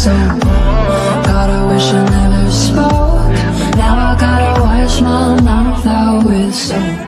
so bold. Gotta wish I never spoke. Now I gotta watch my mouth out with soap.